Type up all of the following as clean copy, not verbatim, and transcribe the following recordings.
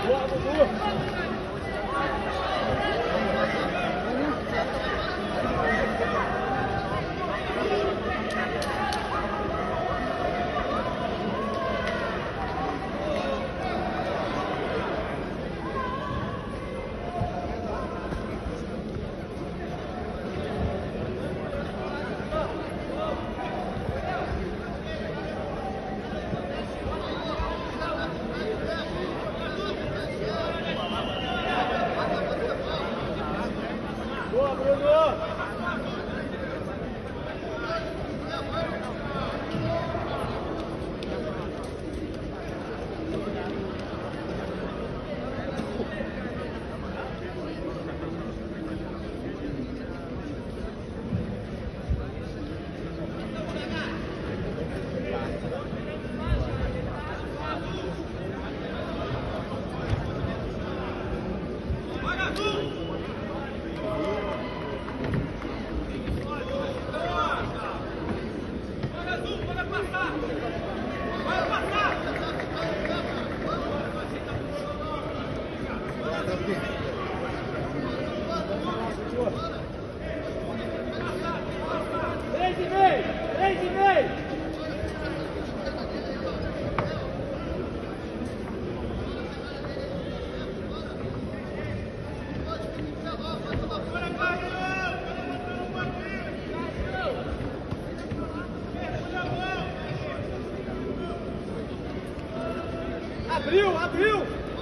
Abriu!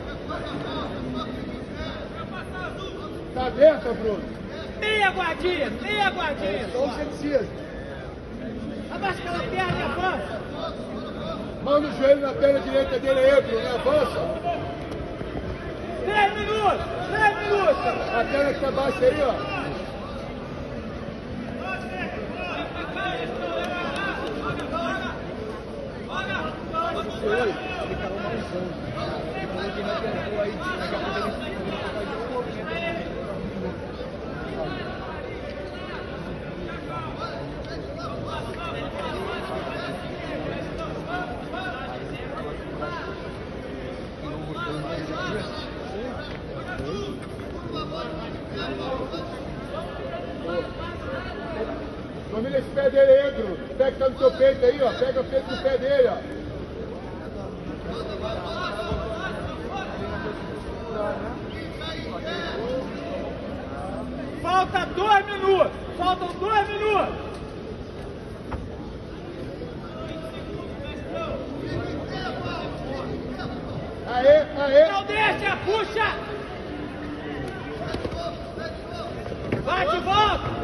Tá aberta, Bruno. Meia guardinha! Só o que você precisa. Abaixa aquela perna e avança! Mão no joelho na perna direita dele aí, Bruno. Avança. 3 minutos! A perna que tá baixa aí, ó. Família, esse pé dele aí, Bruno. O pé que tá no seu peito aí, ó. Pega o peito do pé dele, ó. Faltam 2 minutos! Aê! Não deixa, puxa! Vai de volta!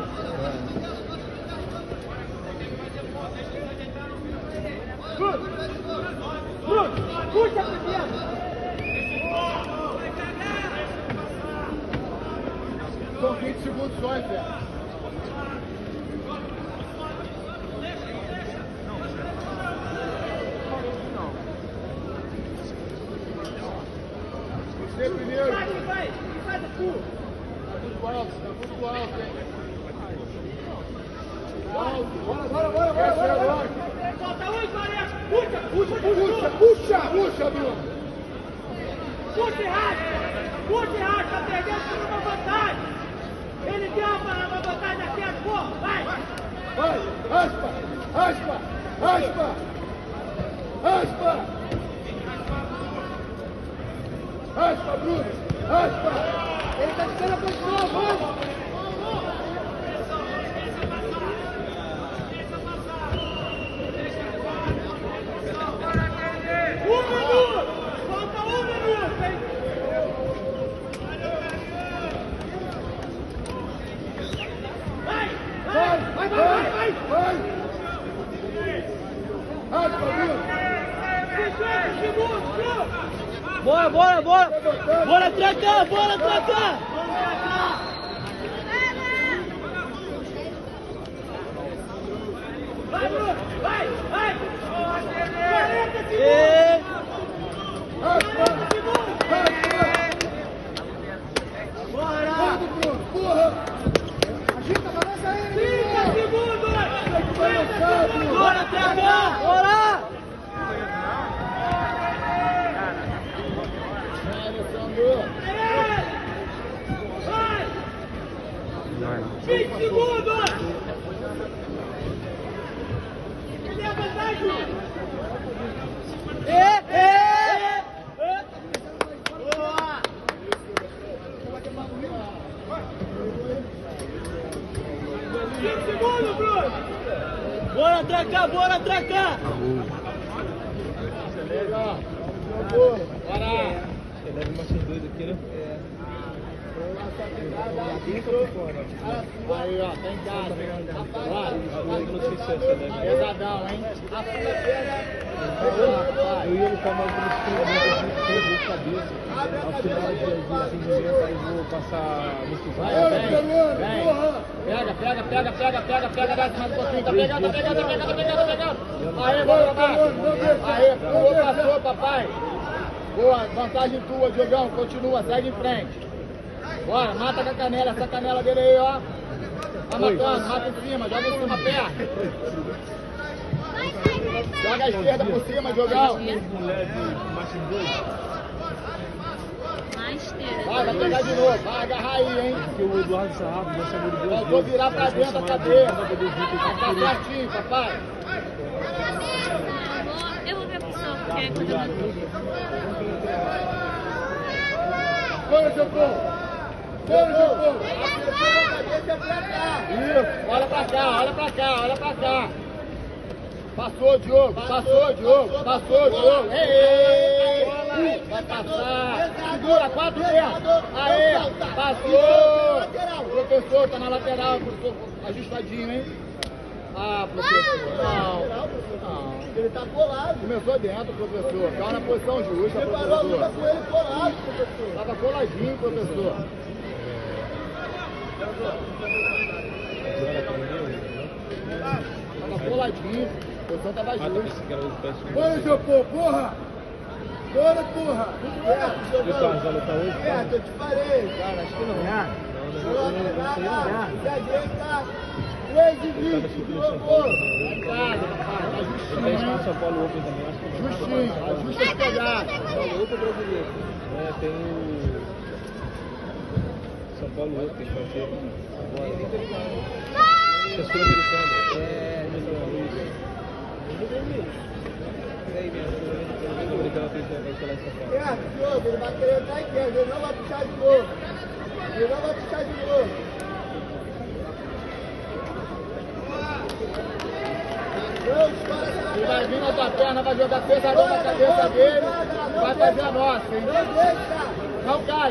Bruno, puxa primeiro! São 20 segundos só, hein, velho. Você primeiro. Vai, sai do cu! Tá muito alto, hein. Bora. Falta 1,40! Puxa, Bruno. Puxa e rasga! Tá perdendo uma vantagem! Ele deu uma vantagem aqui, porra! Vai! Raspa! Raspa, Bruno! Raspa! Ele tá ficando a posição, vamos! Falta 1 minuto, hein? Vai! Raspa, Bruno! 50 segundos! Bora! Bora tratar! Vai, Bruno! Vai! 40 segundos! Bora, Bruno! Porra! Agita, balança aí! 30 segundos! Bora tratar! Bora! 20 segundos! Cadê a vantagem? Boa! 5 segundos, Bruno! Bora atracar, bora atracar! Legal. Bora. Ele leva mais 2 aqui, né? Aí, ó, tá em casa. Vai. Pesadão, hein? Eu ia lutar mais pelo cabeça. Ao final de aí vou passar muito Vai, vem. Pega, desce mais um pouquinho. Tá pegando. Aê, bora. Aê, pulou, passou, papai. Boa, vantagem tua, Diogão. Continua, segue em frente. Bora, mata com a canela, essa canela dele aí, ó. Tá matando, mata em cima, joga em cima, perto. Joga a esquerda por cima, Diogão. Vai pegar de novo, vai agarrar aí, hein? Porque o Eduardo Sarrafo já chamou de 2 vezes. Faltou virar pra dentro da cadeia. Tá certinho, papai. Eu vou ver a pessoa que quer cuidar do tudo. Bora, seu povo! Bora, seu povo! Isso, olha pra cá. Passou, Diogo. Ei! Vai passar. Segura, 4 dedos. Aê, passou. Professor, tá na lateral, professor. Ajustadinho, hein? Ah, professor. Não. Ele tá colado. Começou dentro, professor. Tava na posição justa, Preparou a luta professor. com ele colado, professor. Tava coladinho, professor. Tava coladinho. A posição tava justa. Bora, seu povo, porra! Bora, porra! Já lutar hoje? Eu te falei. Cara, acho que não. Se ajeita. 13h20, Diogo. Tá justinho, Tem hein? São Paulo Open também, acho que Justinho. Ajusta as pegadas. São Paulo Open brasileiro. É, tem o São Paulo Open, que vai ser agora. Acho que é sul-americano. Sul-americano tem que vai lá em São Paulo. Diogo, ele vai querer entrar em queda, ele não vai puxar de novo. Ele vai vir na tua perna, vai jogar pesadão na cabeça dele. Vai fazer a nossa, hein? Não cai.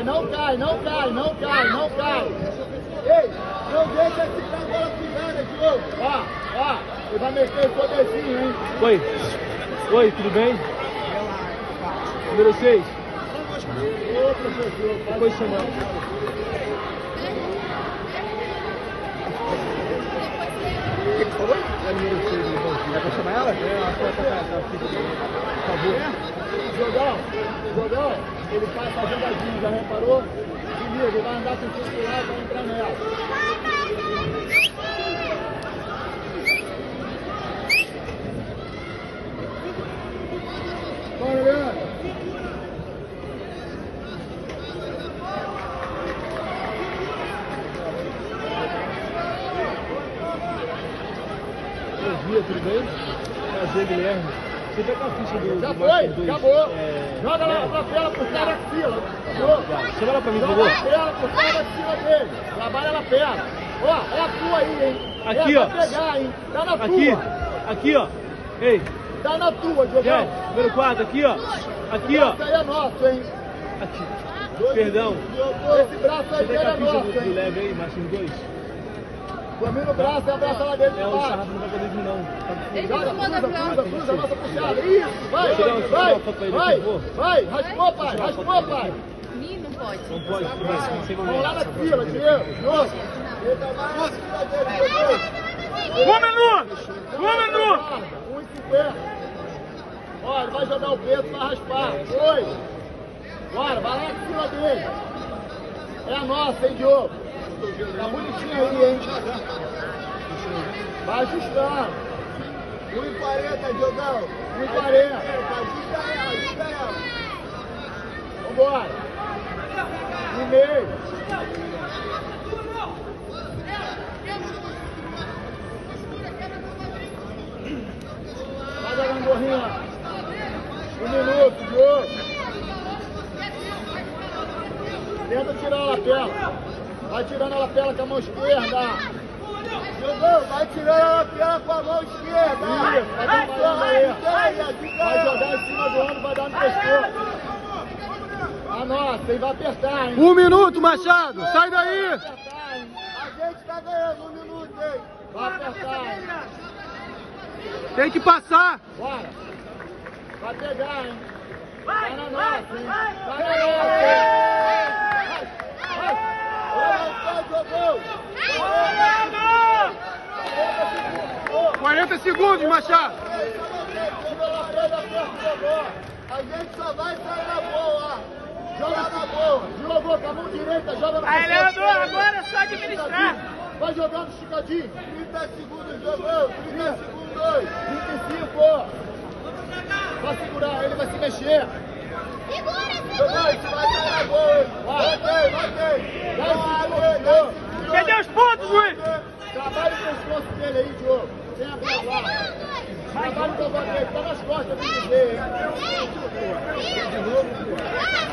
Ei, não deixa ficar a bola pisada, Diogo. Ó, ele vai meter o sobezinho, hein? Oi, tudo bem? Número 6. Ô, professor, Depois chamar. É número 6, é pra chamar ela? É, acho que ela tá fica dele. Por favor. Jogão, ele faz a jogadinha, já reparou? Se liga, ele vai andar com o circular e vai entrar nela. Bora, Leandro! Bom dia, tudo bem? Prazer, Guilherme. Você tá com a ficha do Já Master foi, 2? acabou. É, Joga lá pra tela por cima da fila. Acabou. chama ela pra mim, por Joga favor. a tela por cima da fila dele. Trabalha na perna. Ó, é a tua aí, hein? Aqui, É, ó. vai pegar, hein? Tá na Aqui, tua. ó. Ei, Tá na tua, Diogão. número 4, aqui, ó. Aqui, ó. Esse aí é nosso, hein? Aqui. Perdão. Esse braço Você aí tem é com a ficha nosso, do hein? leve aí, Máximo 2? Domina o braço e abraça lá dentro de É, o baixo. Sarrafo não vai poder vir, não. Joga, cruza, nossa puxada. Isso, vai, Tirar uma foto pra ele, por favor. vai. Raspou, pai. Mim não pode. Não pode, mas sem Vamos lá momento. na fila, Diego. Jogo. Um minuto! 1,50. Ó, ele vai jogar o peso pra raspar. Foi. Bora, vai lá na fila dele. É a nossa, hein, Diogo? Tá bonitinho aí, hein? Vai ajustando. 1,40, Diogão. 1,40. Ajuda ela. Vambora. 1,5. Vai da gangorrinha. 1 minuto, Diogo. Tenta tirar a lapela. Vai tirando a lapela com a mão esquerda. Jogou, vai tirando a lapela com a mão esquerda. Isso, vai trabalhando aí. Vai jogar em cima do ombro, vai dar no pescoço. Anota, e vai apertar, hein? 1 minuto, Machado! Sai daí! Vai apertar, hein? A gente tá ganhando 1 minuto, hein? Vai apertar, hein? Tem que passar! Bora! Vai pegar, hein? Vai na nossa, hein? vai. Vai na nossa, hein? Vai! Vai, jogou! 40 segundos, Machado! A gente só vai sair na boa. Joga na boa! Jogou com a mão direita, joga na Vai, Leandro, agora é só administrar. Vai jogando esticadinho! 30 segundos, jogou! 30 segundos! 25! Vai segurar, ele vai se mexer! Jogou, isso vai sair na boa! Vai, 10 segundos! Perdeu os pontos, Luiz. Trabalha o pescoço dele aí, Diogo! Sem abrir lá! Trabalha o pescoço dele, tá nas costas, vem dizer, hein? De novo, pô.